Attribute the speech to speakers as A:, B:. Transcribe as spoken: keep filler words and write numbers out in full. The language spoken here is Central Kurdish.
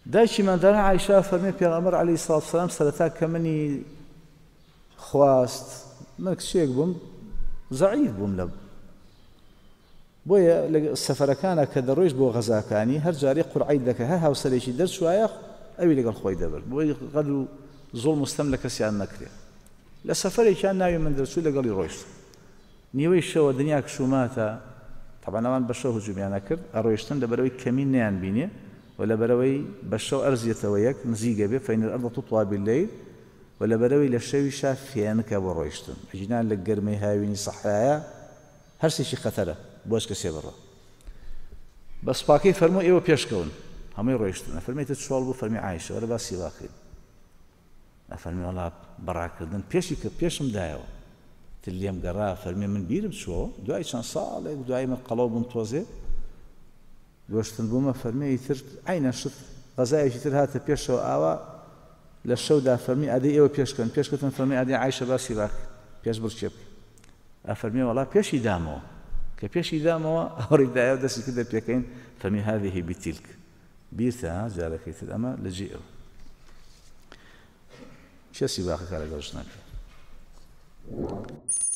A: دایکی مادرە عایشە فەرمێ پێغەمبەر عەلەیهی سەڵاتو وەسەلام سەرەتا کە منی خواست من کچێک بووم زەعیف بووم لە بۆیە لە سەفەرەکانە کە دەڕۆیشت بۆ غەزاکانی هەر جارێ قورعەی دەکە هەر هاوسەرێکی دەرچوایە ئەوی لەگەڵ خۆی دەبرد بۆی قەدر و زوڵم و ستەم لە کەسیان نەکرێت لە سەفەرێکیان ناوی من دەرچوو لەگەڵی ڕۆیشت نیوەی شەوە دنیا کشوماتە طبعا ئەوان بە شەو هجوومیان نەکرد ئەڕۆیشتن لەبەرەوەی کەمین نەیان بینێ و لەبەرەوەی بە شەو ئەرزیەتەوە یەک نزیگە بێ فەإن الأرض تطوى بالليل و لەبەرەوەی لە شەویشا فێنکە بۆ ڕۆیشتن ژینان لە گەرمەی هاوینی سەحرایە هەرسێکی خەتەرە بۆش کەسێ بڕۆ بە سوپاکەی فەرموو ئێوە پێشکەون هەمووی ڕۆیشتن ئەفەرمێتە چۆڵ بوو فەرمی عایشە وەرە باسی واکەین ئەفەرمی وەڵا بەڕاکردن پێشی کرد پێشم دایەوە تر لێم گەڕا فەرمی من بیرم چووە دوای چەند ساڵێک دوای من قەڵەو بووم تۆزێ گۆشتن بوومە فەرمی ئیتر عینە شت غەزایەکی تر هاتە پێشەوە ئاوا لە شەودا فەرمی ئەدەی ئێوە پێشکەن پێشکەوتن فەرمی ئەدەی عایشە باسی واکە پێش بڕچێ بکە ئەفەرمی وەڵا پێشی دامەوە کە پێشی دامەوە ئەوڕی دایەوە دەستی کردە پێکەین فەرمی هذه بتلك بیرتە جارەکەی تر ئەمە لە جێ ئەوە چێسی باقی کارە گەڕشت ناکە